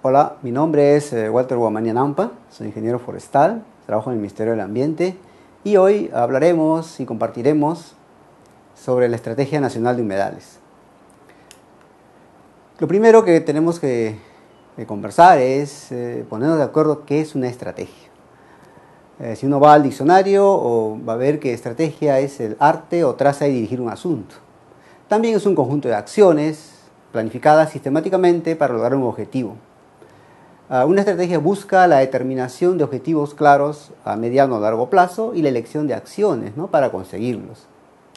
Hola, mi nombre es Walter Guamania Nampa, soy ingeniero forestal, trabajo en el Ministerio del Ambiente y hoy hablaremos y compartiremos sobre la Estrategia Nacional de Humedales. Lo primero que tenemos que conversar es ponernos de acuerdo qué es una estrategia. Si uno va al diccionario, va a ver que estrategia es el arte o traza y dirigir un asunto. También es un conjunto de acciones planificadas sistemáticamente para lograr un objetivo. Una estrategia busca la determinación de objetivos claros a mediano o largo plazo y la elección de acciones, ¿no?, para conseguirlos.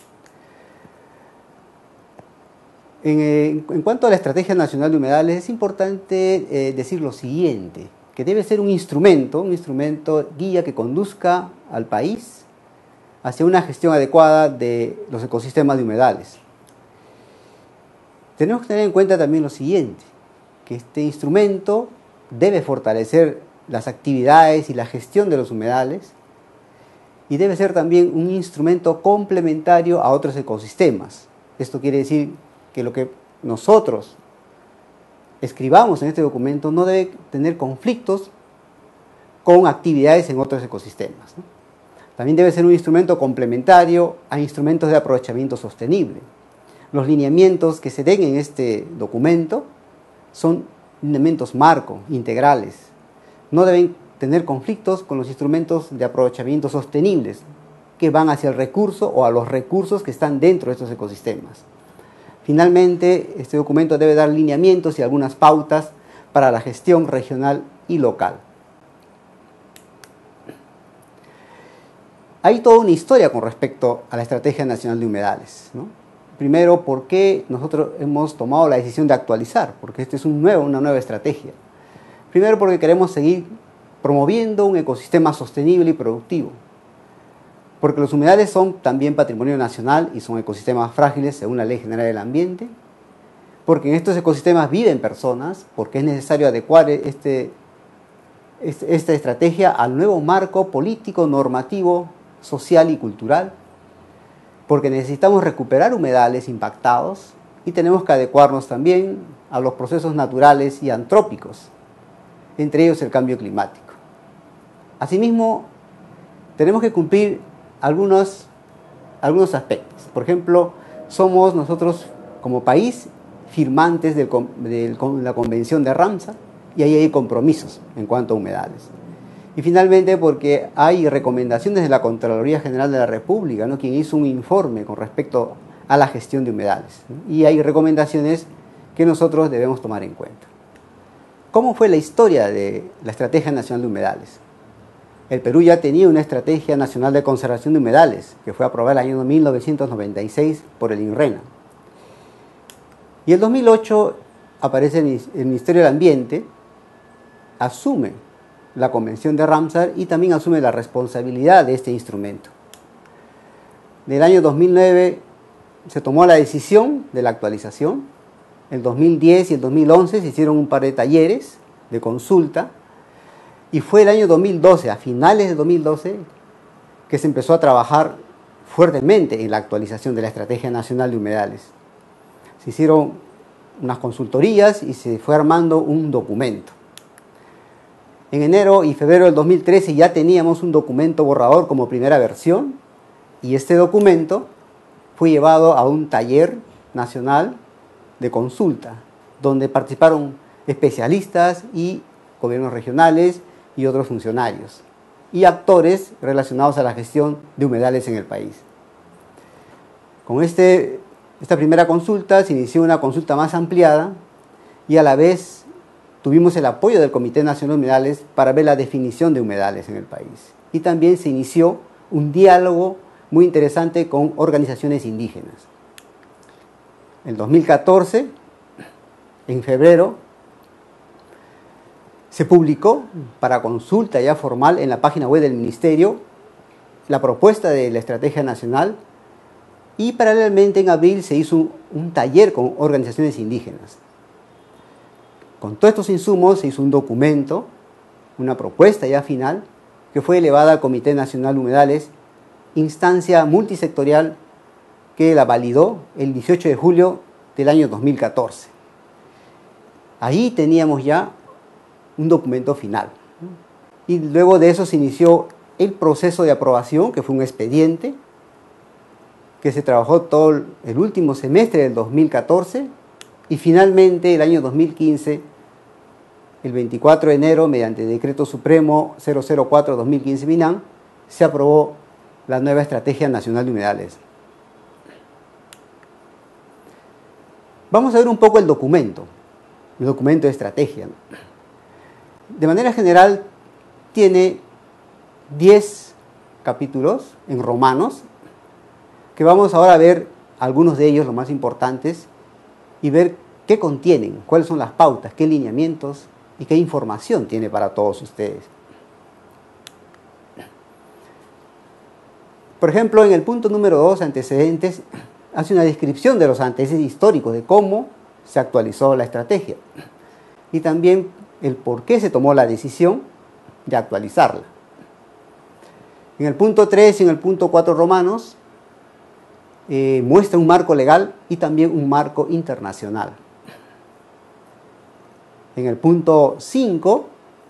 En cuanto a la Estrategia Nacional de Humedales, es importante decir lo siguiente, que debe ser un instrumento guía que conduzca al país hacia una gestión adecuada de los ecosistemas de humedales. Tenemos que tener en cuenta también lo siguiente, que este instrumento debe fortalecer las actividades y la gestión de los humedales y debe ser también un instrumento complementario a otros ecosistemas. Esto quiere decir que lo que nosotros escribamos en este documento no debe tener conflictos con actividades en otros ecosistemas, ¿no? También debe ser un instrumento complementario a instrumentos de aprovechamiento sostenible. Los lineamientos que se den en este documento son lineamientos marco, integrales. No deben tener conflictos con los instrumentos de aprovechamiento sostenibles que van hacia el recurso o a los recursos que están dentro de estos ecosistemas. Finalmente, este documento debe dar lineamientos y algunas pautas para la gestión regional y local. Hay toda una historia con respecto a la Estrategia Nacional de Humedales, ¿no? Primero, ¿por qué nosotros hemos tomado la decisión de actualizar? Porque esta es una nueva estrategia. Primero, porque queremos seguir promoviendo un ecosistema sostenible y productivo. Porque los humedales son también patrimonio nacional y son ecosistemas frágiles según la Ley General del Ambiente. Porque en estos ecosistemas viven personas, porque es necesario adecuar esta estrategia al nuevo marco político, normativo, social y cultural. Porque necesitamos recuperar humedales impactados y tenemos que adecuarnos también a los procesos naturales y antrópicos, entre ellos el cambio climático. Asimismo, tenemos que cumplir algunos aspectos. Por ejemplo, somos nosotros como país firmantes de la Convención de Ramsar y ahí hay compromisos en cuanto a humedales. Y finalmente porque hay recomendaciones de la Contraloría General de la República, ¿no?, quien hizo un informe con respecto a la gestión de humedales, ¿no? Y hay recomendaciones que nosotros debemos tomar en cuenta. ¿Cómo fue la historia de la Estrategia Nacional de Humedales? El Perú ya tenía una Estrategia Nacional de Conservación de Humedales, que fue aprobada en el año 1996 por el INRENA. Y en 2008 aparece el Ministerio del Ambiente, asume la Convención de Ramsar y también asume la responsabilidad de este instrumento. En el año 2009 se tomó la decisión de la actualización. En el 2010 y el 2011 se hicieron un par de talleres de consulta y fue el año 2012, a finales de 2012, que se empezó a trabajar fuertemente en la actualización de la Estrategia Nacional de Humedales. Se hicieron unas consultorías y se fue armando un documento. En enero y febrero del 2013 ya teníamos un documento borrador como primera versión y este documento fue llevado a un taller nacional de consulta donde participaron especialistas y gobiernos regionales y otros funcionarios y actores relacionados a la gestión de humedales en el país. Con esta primera consulta se inició una consulta más ampliada y a la vez tuvimos el apoyo del Comité Nacional de Humedales para ver la definición de humedales en el país. Y también se inició un diálogo muy interesante con organizaciones indígenas. En 2014, en febrero, se publicó para consulta ya formal en la página web del Ministerio la propuesta de la Estrategia Nacional y paralelamente en abril se hizo un taller con organizaciones indígenas. Con todos estos insumos se hizo un documento, una propuesta ya final, que fue elevada al Comité Nacional de Humedales, instancia multisectorial que la validó el 18 de julio del año 2014. Ahí teníamos ya un documento final. Y luego de eso se inició el proceso de aprobación, que fue un expediente, que se trabajó todo el último semestre del 2014, y finalmente el año 2015, el 24 de enero, mediante Decreto Supremo 004-2015 MINAM, se aprobó la nueva Estrategia Nacional de Humedales. Vamos a ver un poco el documento de estrategia. De manera general, tiene 10 capítulos en romanos, que vamos ahora a ver algunos de ellos, los más importantes, y ver qué contienen, cuáles son las pautas, qué lineamientos y qué información tiene para todos ustedes. Por ejemplo, en el punto número 2, antecedentes, hace una descripción de los antecedentes históricos, de cómo se actualizó la estrategia y también el por qué se tomó la decisión de actualizarla. En el punto 3 y en el punto 4 romanos muestra un marco legal y también un marco internacional. En el punto 5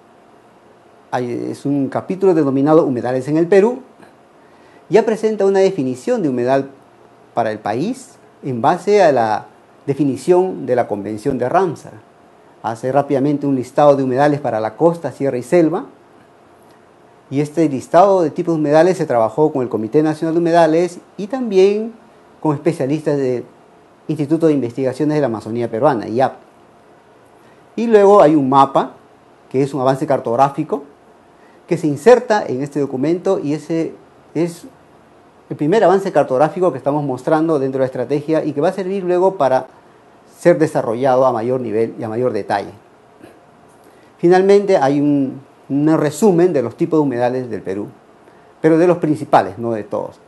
es un capítulo denominado Humedales en el Perú. Ya presenta una definición de humedal para el país en base a la definición de la Convención de Ramsar. Hace rápidamente un listado de humedales para la costa, sierra y selva. Y este listado de tipos de humedales se trabajó con el Comité Nacional de Humedales y también con especialistas del Instituto de Investigaciones de la Amazonía Peruana, IAP. Y luego hay un mapa, que es un avance cartográfico, que se inserta en este documento, y ese es el primer avance cartográfico que estamos mostrando dentro de la estrategia y que va a servir luego para ser desarrollado a mayor nivel y a mayor detalle. Finalmente hay un resumen de los tipos de humedales del Perú, pero de los principales, no de todos.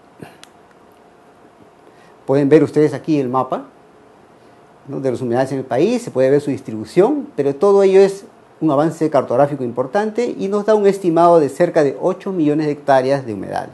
Pueden ver ustedes aquí el mapa, ¿no?, de los humedales en el país, se puede ver su distribución, pero todo ello es un avance cartográfico importante y nos da un estimado de cerca de 8 millones de hectáreas de humedales.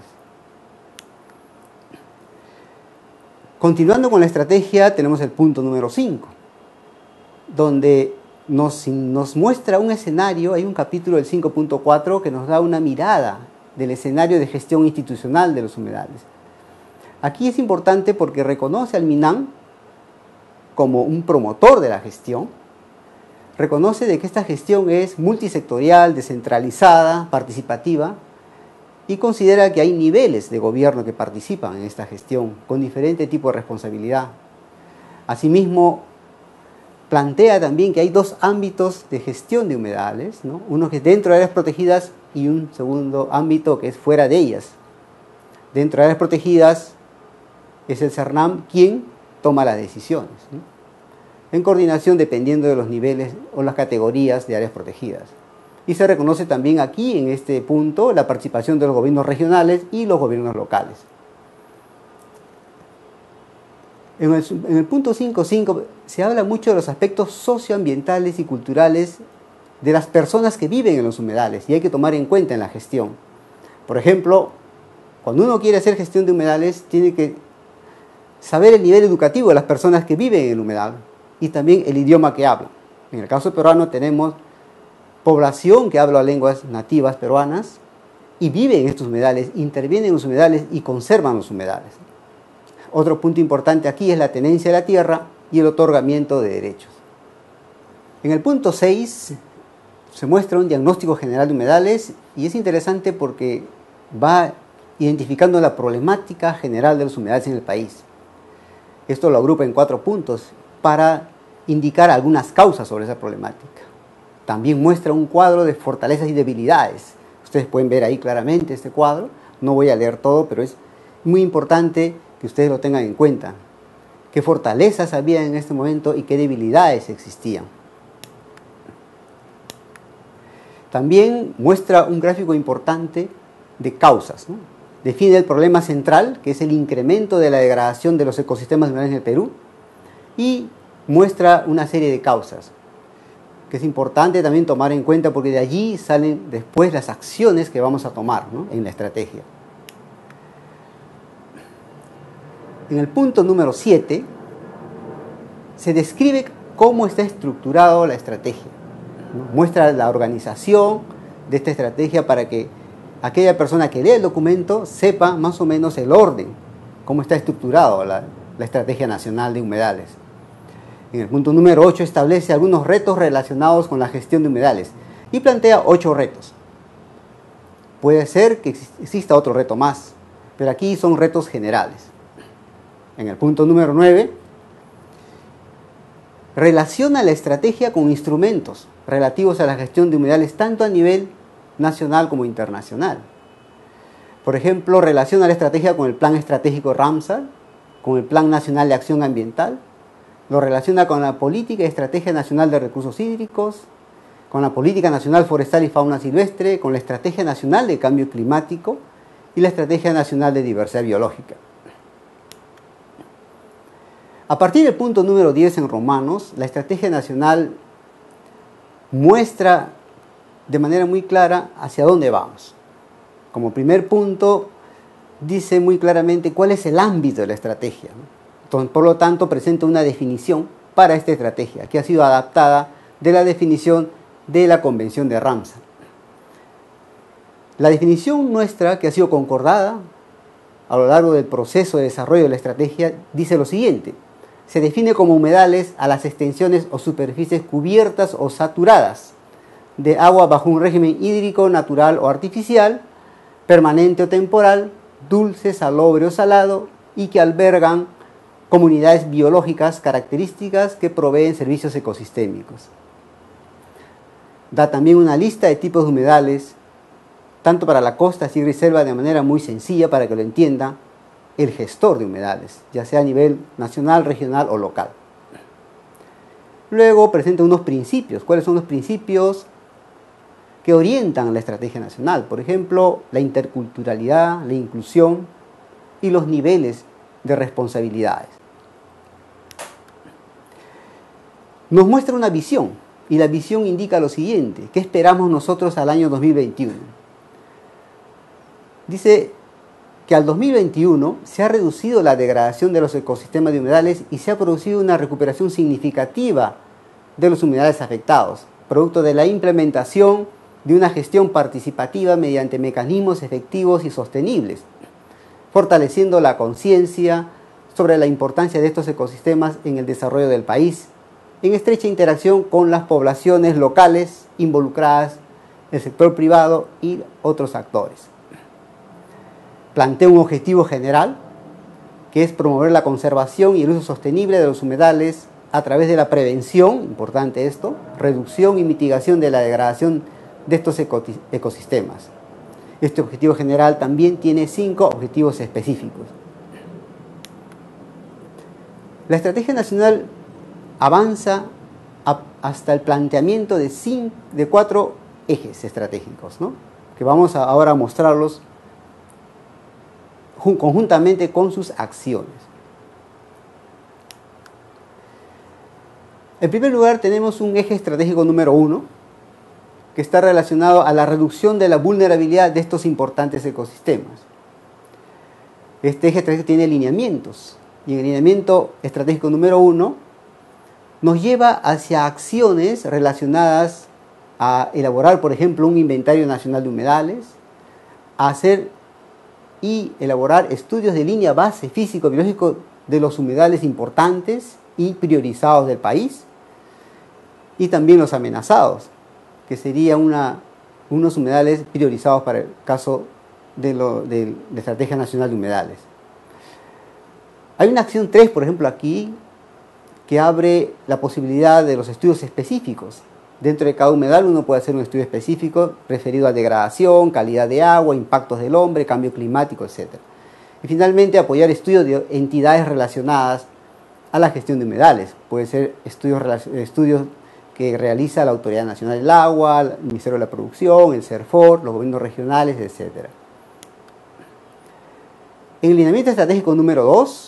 Continuando con la estrategia, tenemos el punto número 5, donde nos muestra un escenario. Hay un capítulo del 5.4 que nos da una mirada del escenario de gestión institucional de los humedales. Aquí es importante porque reconoce al MINAM como un promotor de la gestión, reconoce de que esta gestión es multisectorial, descentralizada, participativa, y considera que hay niveles de gobierno que participan en esta gestión con diferente tipo de responsabilidad. Asimismo, plantea también que hay dos ámbitos de gestión de humedales, ¿no? Uno que es dentro de áreas protegidas y un segundo ámbito que es fuera de ellas. Dentro de áreas protegidas es el CERNAM quien toma las decisiones, ¿no?, en coordinación dependiendo de los niveles o las categorías de áreas protegidas. Y se reconoce también aquí, en este punto, la participación de los gobiernos regionales y los gobiernos locales. En el punto 5.5 se habla mucho de los aspectos socioambientales y culturales de las personas que viven en los humedales, y hay que tomar en cuenta en la gestión. Por ejemplo, cuando uno quiere hacer gestión de humedales, tiene que saber el nivel educativo de las personas que viven en el humedal y también el idioma que hablan. En el caso peruano tenemos población que habla lenguas nativas peruanas y vive en estos humedales, interviene en los humedales y conservan los humedales. Otro punto importante aquí es la tenencia de la tierra y el otorgamiento de derechos. En el punto 6 se muestra un diagnóstico general de humedales y es interesante porque va identificando la problemática general de los humedales en el país. Esto lo agrupa en 4 puntos para indicar algunas causas sobre esa problemática. También muestra un cuadro de fortalezas y debilidades. Ustedes pueden ver ahí claramente este cuadro. No voy a leer todo, pero es muy importante que ustedes lo tengan en cuenta. Qué fortalezas había en este momento y qué debilidades existían. También muestra un gráfico importante de causas, ¿no? Define el problema central, que es el incremento de la degradación de los ecosistemas humedales en el Perú, y muestra una serie de causas, que es importante también tomar en cuenta porque de allí salen después las acciones que vamos a tomar, ¿no?, en la estrategia. En el punto número 7 se describe cómo está estructurado la estrategia. ¿no? Muestra la organización de esta estrategia para que aquella persona que lea el documento sepa más o menos el orden, cómo está estructurado la Estrategia Nacional de Humedales. En el punto número 8 establece algunos retos relacionados con la gestión de humedales y plantea 8 retos. Puede ser que exista otro reto más, pero aquí son retos generales. En el punto número 9, relaciona la estrategia con instrumentos relativos a la gestión de humedales tanto a nivel nacional como internacional. Por ejemplo, relaciona la estrategia con el Plan Estratégico Ramsar, con el Plan Nacional de Acción Ambiental, lo relaciona con la Política y Estrategia Nacional de Recursos Hídricos, con la Política Nacional Forestal y Fauna Silvestre, con la Estrategia Nacional de Cambio Climático y la Estrategia Nacional de Diversidad Biológica. A partir del punto número 10 en Romanos, la Estrategia Nacional muestra de manera muy clara hacia dónde vamos. Como primer punto, dice muy claramente cuál es el ámbito de la estrategia, ¿no? Entonces, por lo tanto, presenta una definición para esta estrategia, que ha sido adaptada de la definición de la Convención de Ramsar. La definición nuestra, que ha sido concordada a lo largo del proceso de desarrollo de la estrategia, dice lo siguiente: se define como humedales a las extensiones o superficies cubiertas o saturadas de agua bajo un régimen hídrico natural o artificial, permanente o temporal, dulce, salobre o salado, y que albergan comunidades biológicas características que proveen servicios ecosistémicos. Da también una lista de tipos de humedales, tanto para la costa, sierra y selva, de manera muy sencilla para que lo entienda el gestor de humedales, ya sea a nivel nacional, regional o local. Luego presenta unos principios. ¿Cuáles son los principios que orientan la estrategia nacional? Por ejemplo, la interculturalidad, la inclusión y los niveles de responsabilidades. Nos muestra una visión, y la visión indica lo siguiente: ¿qué esperamos nosotros al año 2021? Dice que al 2021 se ha reducido la degradación de los ecosistemas de humedales y se ha producido una recuperación significativa de los humedales afectados, producto de la implementación de una gestión participativa mediante mecanismos efectivos y sostenibles, fortaleciendo la conciencia sobre la importancia de estos ecosistemas en el desarrollo del país, en estrecha interacción con las poblaciones locales involucradas, el sector privado y otros actores. Plantea un objetivo general, que es promover la conservación y el uso sostenible de los humedales a través de la prevención, importante esto, reducción y mitigación de la degradación de estos ecosistemas. Este objetivo general también tiene 5 objetivos específicos. La estrategia nacional avanza hasta el planteamiento de 4 ejes estratégicos, ¿no? Que vamos ahora a mostrarlos conjuntamente con sus acciones. En primer lugar, tenemos un eje estratégico número 1, que está relacionado a la reducción de la vulnerabilidad de estos importantes ecosistemas. Este eje estratégico tiene lineamientos, y el lineamiento estratégico número 1 nos lleva hacia acciones relacionadas a elaborar, por ejemplo, un inventario nacional de humedales, a hacer y elaborar estudios de línea base físico-biológico de los humedales importantes y priorizados del país, y también los amenazados, que serían unos humedales priorizados para el caso de la Estrategia Nacional de Humedales. Hay una acción 3, por ejemplo, aquí, que abre la posibilidad de los estudios específicos. Dentro de cada humedal uno puede hacer un estudio específico referido a degradación, calidad de agua, impactos del hombre, cambio climático, etc. Y finalmente apoyar estudios de entidades relacionadas a la gestión de humedales. Puede ser estudios que realiza la Autoridad Nacional del Agua, el Ministerio de la Producción, el CERFOR, los gobiernos regionales, etc. En el lineamiento estratégico número 2,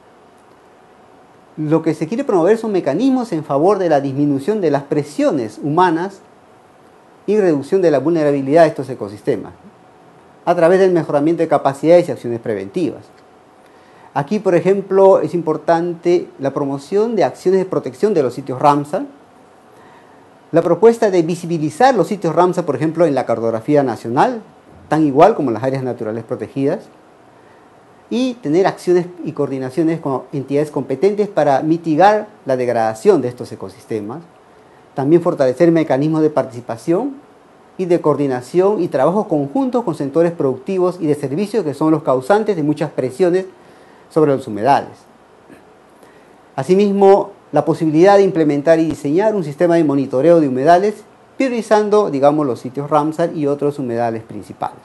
lo que se quiere promover son mecanismos en favor de la disminución de las presiones humanas y reducción de la vulnerabilidad de estos ecosistemas, a través del mejoramiento de capacidades y acciones preventivas. Aquí, por ejemplo, es importante la promoción de acciones de protección de los sitios Ramsar, La propuesta de visibilizar los sitios Ramsar, por ejemplo, en la cartografía nacional, tan igual como las áreas naturales protegidas, y tener acciones y coordinaciones con entidades competentes para mitigar la degradación de estos ecosistemas. También fortalecer mecanismos de participación y de coordinación y trabajo conjunto con sectores productivos y de servicios que son los causantes de muchas presiones sobre los humedales. Asimismo, la posibilidad de implementar y diseñar un sistema de monitoreo de humedales, priorizando, digamos, los sitios Ramsar y otros humedales principales.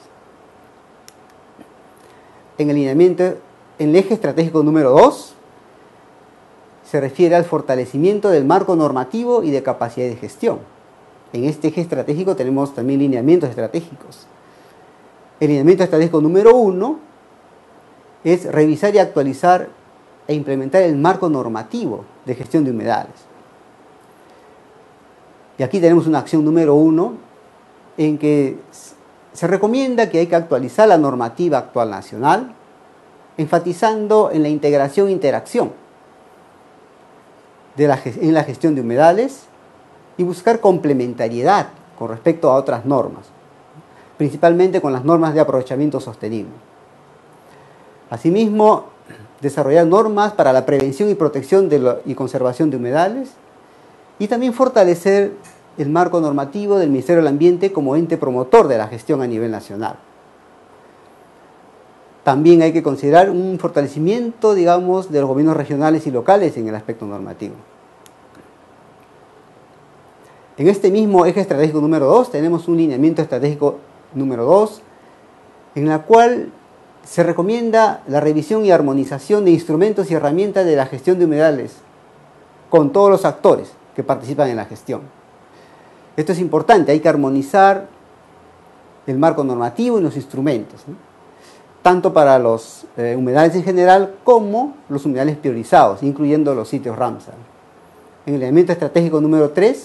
En el lineamiento, en el eje estratégico número 2, se refiere al fortalecimiento del marco normativo y de capacidad de gestión. En este eje estratégico tenemos también lineamientos estratégicos. El lineamiento estratégico número 1 es revisar y actualizar e implementar el marco normativo de gestión de humedales. Y aquí tenemos una acción número 1 en que se recomienda que hay que actualizar la normativa actual nacional, enfatizando en la integración e interacción en la gestión de humedales y buscar complementariedad con respecto a otras normas, principalmente con las normas de aprovechamiento sostenible. Asimismo, desarrollar normas para la prevención y protección y conservación de humedales y también fortalecer el marco normativo del Ministerio del Ambiente como ente promotor de la gestión a nivel nacional. También hay que considerar un fortalecimiento, digamos, de los gobiernos regionales y locales en el aspecto normativo. En este mismo eje estratégico número 2 tenemos un lineamiento estratégico número 2 en la cual se recomienda la revisión y armonización de instrumentos y herramientas de la gestión de humedales con todos los actores que participan en la gestión. Esto es importante, hay que armonizar el marco normativo y los instrumentos, ¿no? Tanto para los humedales en general como los humedales priorizados, incluyendo los sitios Ramsar. En el lineamiento estratégico número 3,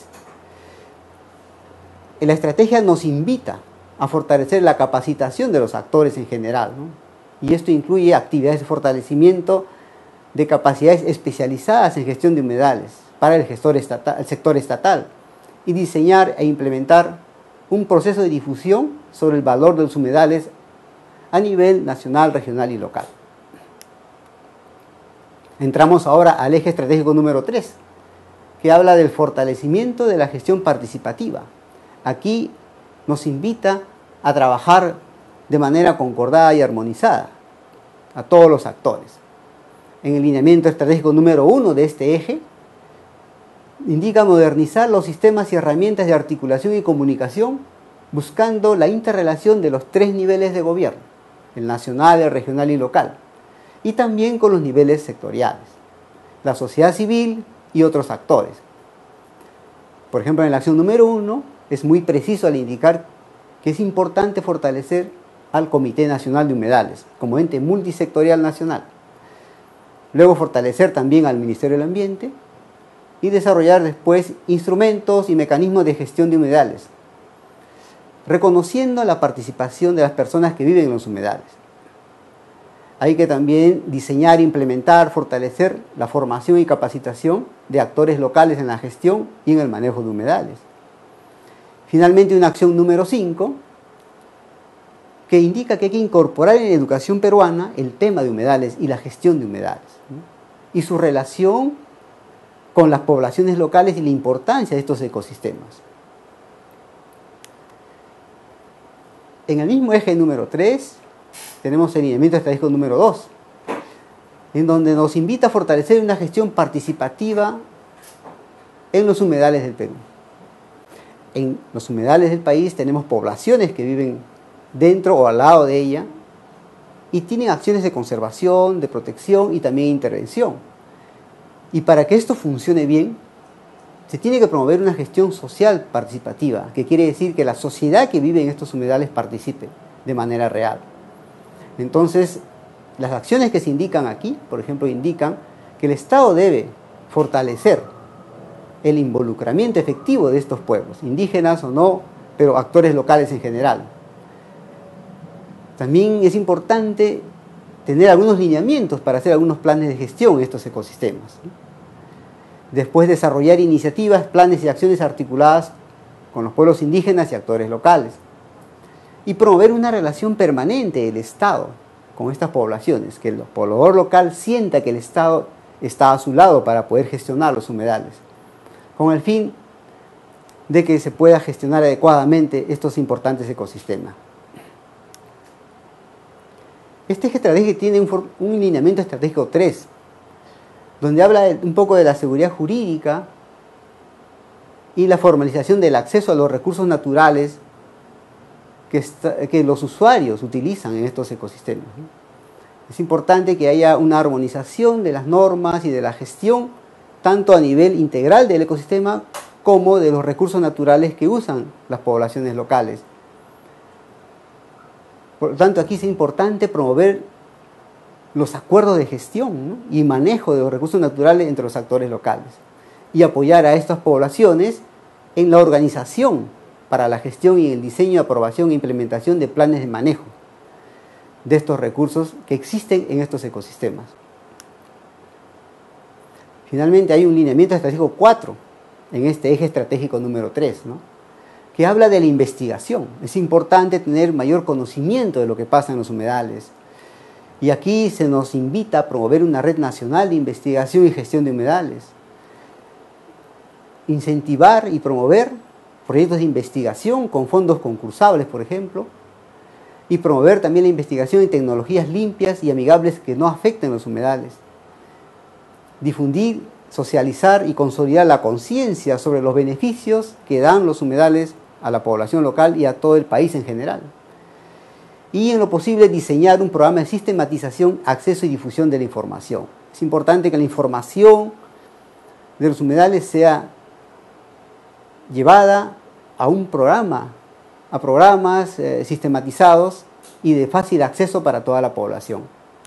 la estrategia nos invita a fortalecer la capacitación de los actores en general, ¿no? Y esto incluye actividades de fortalecimiento de capacidades especializadas en gestión de humedales para el sector estatal y diseñar e implementar un proceso de difusión sobre el valor de los humedales a nivel nacional, regional y local. Entramos ahora al eje estratégico número 3, que habla del fortalecimiento de la gestión participativa. Aquí nos invita a trabajar de manera concordada y armonizada a todos los actores. En el lineamiento estratégico número 1 de este eje, indica modernizar los sistemas y herramientas de articulación y comunicación buscando la interrelación de los 3 niveles de gobierno, el nacional, el regional y local, y también con los niveles sectoriales, la sociedad civil y otros actores. Por ejemplo, en la acción número 1 es muy preciso al indicar que es importante fortalecer al Comité Nacional de Humedales como ente multisectorial nacional. Luego fortalecer también al Ministerio del Ambiente y desarrollar después instrumentos y mecanismos de gestión de humedales, reconociendo la participación de las personas que viven en los humedales. Hay que también diseñar, implementar, fortalecer la formación y capacitación de actores locales en la gestión y en el manejo de humedales. Finalmente, una acción número 5, que indica que hay que incorporar en la educación peruana el tema de humedales y la gestión de humedales, ¿no? Y su relación con las poblaciones locales y la importancia de estos ecosistemas. En el mismo eje número 3 tenemos el lineamiento estratégico número 2, en donde nos invita a fortalecer una gestión participativa en los humedales del Perú. En los humedales del país tenemos poblaciones que viven dentro o al lado de ella y tienen acciones de conservación, de protección y también intervención. Y para que esto funcione bien, se tiene que promover una gestión social participativa, que quiere decir que la sociedad que vive en estos humedales participe de manera real. Entonces, las acciones que se indican aquí, por ejemplo, indican que el Estado debe fortalecer el involucramiento efectivo de estos pueblos, indígenas o no, pero actores locales en general. También es importante tener algunos lineamientos para hacer algunos planes de gestión en estos ecosistemas. Después, desarrollar iniciativas, planes y acciones articuladas con los pueblos indígenas y actores locales. Y promover una relación permanente del Estado con estas poblaciones, que el poblador local sienta que el Estado está a su lado para poder gestionar los humedales, con el fin de que se pueda gestionar adecuadamente estos importantes ecosistemas. Este eje estratégico tiene un lineamiento estratégico 3, donde habla un poco de la seguridad jurídica y la formalización del acceso a los recursos naturales que los usuarios utilizan en estos ecosistemas. Es importante que haya una armonización de las normas y de la gestión, tanto a nivel integral del ecosistema como de los recursos naturales que usan las poblaciones locales. Por lo tanto, aquí es importante promover los acuerdos de gestión, ¿no?, y manejo de los recursos naturales entre los actores locales y apoyar a estas poblaciones en la organización para la gestión y el diseño, aprobación e implementación de planes de manejo de estos recursos que existen en estos ecosistemas. Finalmente, hay un lineamiento estratégico 4 en este eje estratégico número 3, ¿no?, que habla de la investigación. Es importante tener mayor conocimiento de lo que pasa en los humedales. Y aquí se nos invita a promover una red nacional de investigación y gestión de humedales. Incentivar y promover proyectos de investigación con fondos concursables, por ejemplo, y promover también la investigación en tecnologías limpias y amigables que no afecten los humedales. Difundir, socializar y consolidar la conciencia sobre los beneficios que dan los humedales a la población local y a todo el país en general. Y en lo posible diseñar un programa de sistematización, acceso y difusión de la información. Es importante que la información de los humedales sea llevada a un programa, a programas sistematizados y de fácil acceso para toda la población.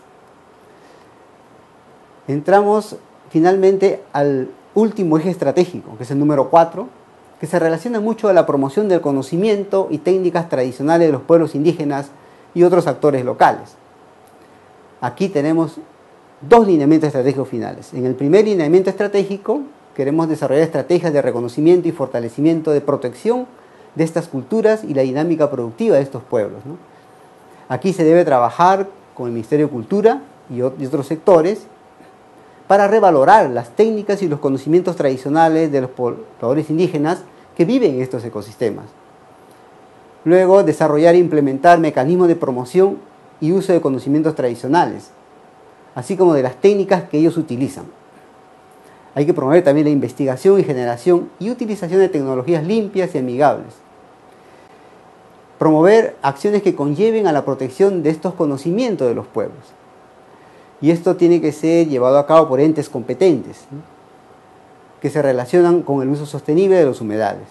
Entramos finalmente al último eje estratégico, que es el número 4, que se relaciona mucho a la promoción del conocimiento y técnicas tradicionales de los pueblos indígenas y otros actores locales. Aquí tenemos dos lineamientos estratégicos finales. En el primer lineamiento estratégico queremos desarrollar estrategias de reconocimiento y fortalecimiento de protección de estas culturas y la dinámica productiva de estos pueblos, ¿no? Aquí se debe trabajar con el Ministerio de Cultura y otros sectores para revalorar las técnicas y los conocimientos tradicionales de los pobladores indígenas que viven en estos ecosistemas. Luego, desarrollar e implementar mecanismos de promoción y uso de conocimientos tradicionales, así como de las técnicas que ellos utilizan. Hay que promover también la investigación y generación y utilización de tecnologías limpias y amigables. Promover acciones que conlleven a la protección de estos conocimientos de los pueblos. Y esto tiene que ser llevado a cabo por entes competentes, ¿no?, que se relacionan con el uso sostenible de los humedales.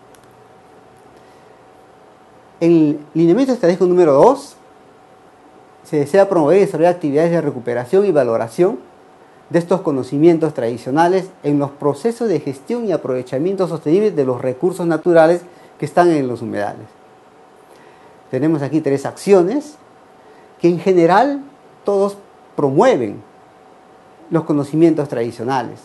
En el lineamiento estratégico número 2 se desea promover y desarrollar actividades de recuperación y valoración de estos conocimientos tradicionales en los procesos de gestión y aprovechamiento sostenible de los recursos naturales que están en los humedales. Tenemos aquí 3 acciones que en general todos promueven los conocimientos tradicionales.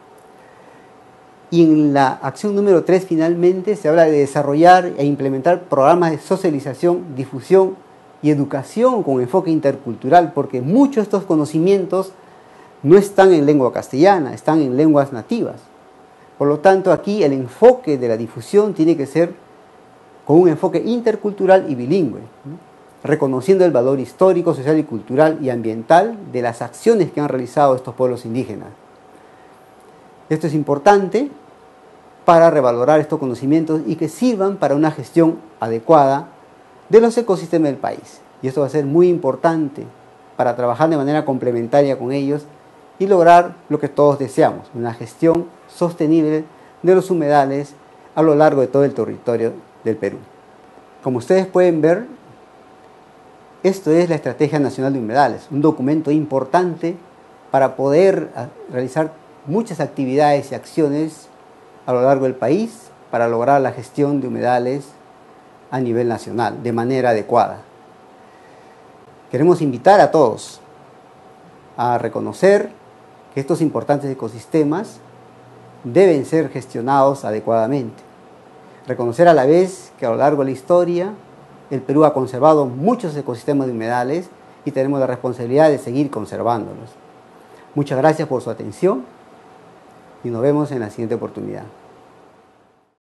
Y en la acción número 3 finalmente se habla de desarrollar e implementar programas de socialización, difusión y educación con enfoque intercultural, porque muchos de estos conocimientos no están en lengua castellana, están en lenguas nativas. Por lo tanto, aquí el enfoque de la difusión tiene que ser con un enfoque intercultural y bilingüe, ¿no?, reconociendo el valor histórico, social y cultural y ambiental de las acciones que han realizado estos pueblos indígenas. Esto es importante para revalorar estos conocimientos y que sirvan para una gestión adecuada de los ecosistemas del país. Y esto va a ser muy importante para trabajar de manera complementaria con ellos y lograr lo que todos deseamos, una gestión sostenible de los humedales a lo largo de todo el territorio del Perú. Como ustedes pueden ver, esto es la Estrategia Nacional de Humedales, un documento importante para poder realizar muchas actividades y acciones a lo largo del país para lograr la gestión de humedales a nivel nacional de manera adecuada. Queremos invitar a todos a reconocer que estos importantes ecosistemas deben ser gestionados adecuadamente. Reconocer a la vez que a lo largo de la historia el Perú ha conservado muchos ecosistemas de humedales y tenemos la responsabilidad de seguir conservándolos. Muchas gracias por su atención y nos vemos en la siguiente oportunidad.